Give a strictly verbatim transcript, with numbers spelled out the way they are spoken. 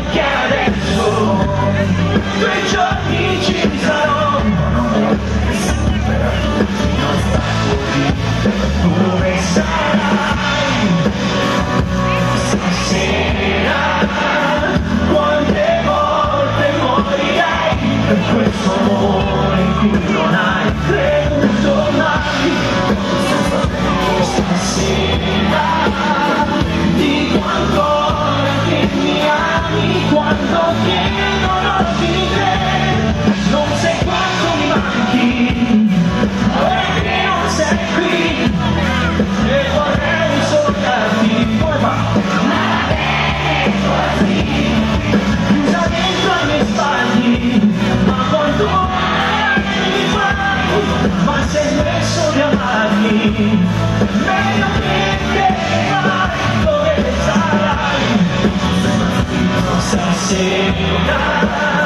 che adesso due giorni ci sarò, dove sarai stasera, quante volte morirai per questo amore in cui non hai creduto mai. Stasera dico ancora che mi ami quando chiedo non di te, non sai quanto mi manchi perché non sei qui e vorrei solo darti come va chiusa dentro ai miei sbagli, ma quando mi fai, ma sei smesso di amarmi, meglio che te vai dove sarai stasera.